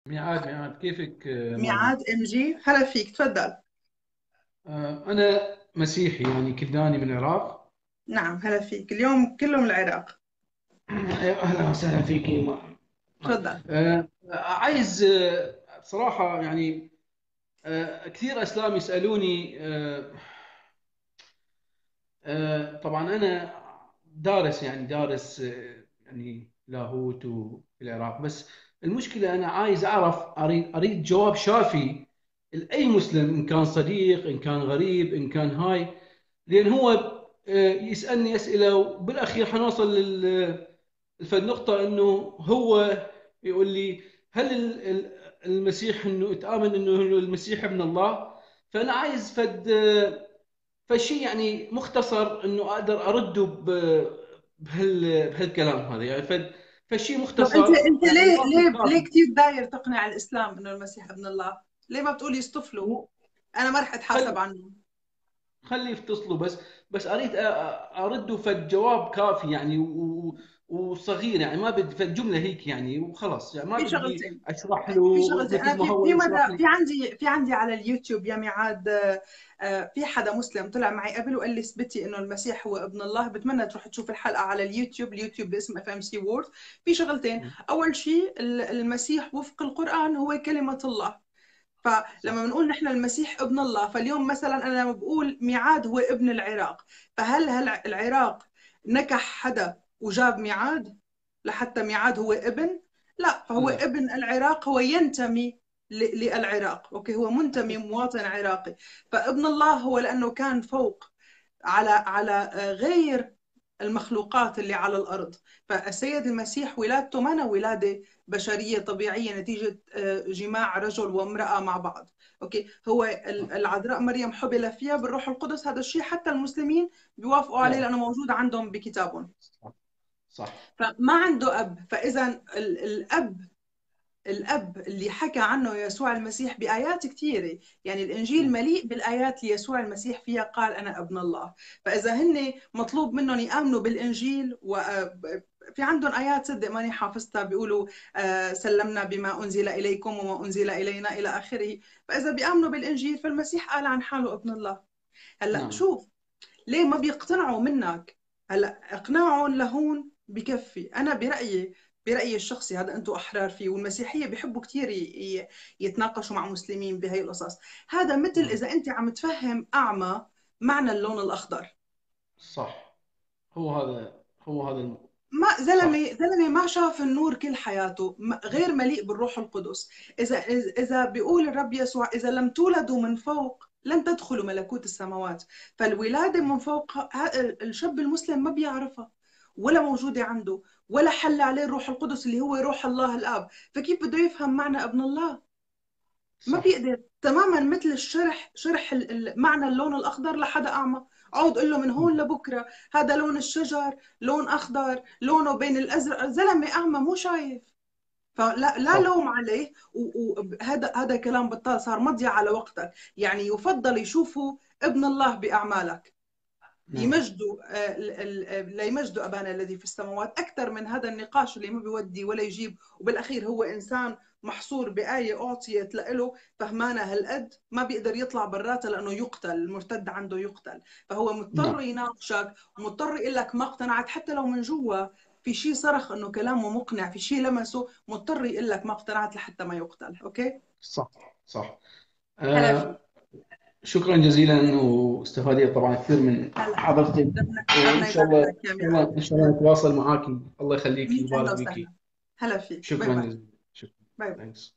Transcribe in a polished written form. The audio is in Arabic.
ميعاد كيفك ماري؟ ميعاد ام جي، هلا فيك، تفضل. أنا مسيحي، يعني كلداني من العراق. نعم، هلا فيك، اليوم كله من العراق. أهلا وسهلا فيك ماري. تفضل. عايز بصراحة يعني كثير أسلام يسألوني. طبعا أنا دارس، يعني دارس يعني لاهوت في العراق. بس المشكلة أنا عايز أعرف، أريد جواب شافي لأي مسلم، إن كان صديق إن كان غريب إن كان هاي. لأن هو يسألني أسئلة، وبالأخير حنوصل النقطة إنه هو يقول لي: هل المسيح إنه تآمن إنه المسيح ابن الله؟ فأنا عايز فشيء يعني مختصر انه اقدر ارده بهالكلام هذا، يعني فشيء طب انت مختصر، انت يعني ليه واقعي ليه كافي. كثير داير تقنع الاسلام انه المسيح ابن الله؟ ليه ما بتقول يصطفلوا؟ مو انا ما رح اتحاسب خل عنه. خليه يفتصلوا. بس اريد ارده فد جواب كافي، يعني وصغير، يعني ما بدي فد جمله هيك يعني وخلاص، يعني ما في بدي شغلتين اشرح في له شغلتين مثل انا ما هو في يشرح مره لي. في عندي على اليوتيوب يا ميعاد، في حدا مسلم طلع معي قبل وقال لي اثبتي انه المسيح هو ابن الله. بتمنى تروح تشوف الحلقه على اليوتيوب باسم اف ام سي وورد. في شغلتين: اول شيء المسيح وفق القران هو كلمه الله. صح. فلما بنقول نحن المسيح ابن الله، فاليوم مثلا انا لما بقول ميعاد هو ابن العراق، فهل العراق نكح حدا وجاب ميعاد لحتى ميعاد هو ابن؟ لا، فهو لا. ابن العراق، هو ينتمي للعراق، اوكي، هو منتمي مواطن عراقي. فابن الله هو لانه كان فوق على غير المخلوقات اللي على الأرض. فالسيد المسيح ولادته ما ولادة بشرية طبيعية نتيجة جماع رجل وامرأة مع بعض. أوكي، هو صح. العذراء مريم حبل فيها بالروح القدس. هذا الشيء حتى المسلمين بيوافقوا عليه لا. لأنه موجود عندهم بكتابهم. صح. صح. فما عنده أب، فإذا الأب اللي حكى عنه يسوع المسيح بآيات كثيرة، يعني الإنجيل مم. مليء بالآيات اللي يسوع المسيح فيها قال أنا ابن الله. فإذا هن مطلوب منهم يآمنوا بالإنجيل، في عندهم آيات صدق ماني حافظتها، بيقولوا سلمنا بما أنزل إليكم وما أنزل إلينا إلى آخره. فإذا بيآمنوا بالإنجيل فالمسيح قال عن حاله ابن الله. هلأ نعم. شوف، ليه ما بيقتنعوا منك؟ هلا اقناعهم لهون بكفي. انا برايي الشخصي، هذا انتم احرار فيه، والمسيحيه بيحبوا كثير يتناقشوا مع مسلمين بهي القصص. هذا مثل نعم. اذا انت عم تفهم اعمى معنى اللون الاخضر. صح. هو هذا ما صح. زلمه ما شاف النور كل حياته، غير مليء بالروح القدس. اذا بيقول الرب يسوع: اذا لم تولدوا من فوق لن تدخلوا ملكوت السماوات. فالولاده من فوق الشاب المسلم ما بيعرفها، ولا موجوده عنده، ولا حل عليه الروح القدس اللي هو روح الله الاب. فكيف بده يفهم معنى ابن الله؟ ما صح. بيقدر. تماما مثل شرح معنى اللون الاخضر لحدا اعمى. عود قل له من هون لبكره هذا لون الشجر، لون اخضر، لونه بين الازرق. زلمه اعمى مو شايف. فلا صح. لوم عليه، وهذا كلام بطال، صار مضيع على وقتك. يعني يفضل يشوفوا ابن الله باعمالك، نعم. يمجدوا لا يمجدوا أبانا الذي في السماوات، أكثر من هذا النقاش اللي ما بيودي ولا يجيب. وبالأخير هو إنسان محصور بآية أعطيت له، فهمانة هالقد ما بيقدر يطلع براتها لأنه يقتل، المرتد عنده يقتل. فهو مضطر نعم. يناقشك، ومضطر يقول لك ما اقتنعت، حتى لو من جوا في شيء صرخ انه كلامه مقنع، في شيء لمسه، مضطر يقول لك ما اقتنعت لحتى ما يقتل. اوكي. صح. صح. هلا في. آه شكرا جزيلا، واستفاديت طبعا كثير من هلا، محاضرتك. وان ربنا شاء يبارك الله ان لك يا شاء الله ميعاد. ان شاء الله نتواصل معاك. الله يخليك مية أهلا ويبارك فيك. وسهلا. هلا فيك، باي شكرا باي. جزيلا. شكرا. باي باي. Thanks.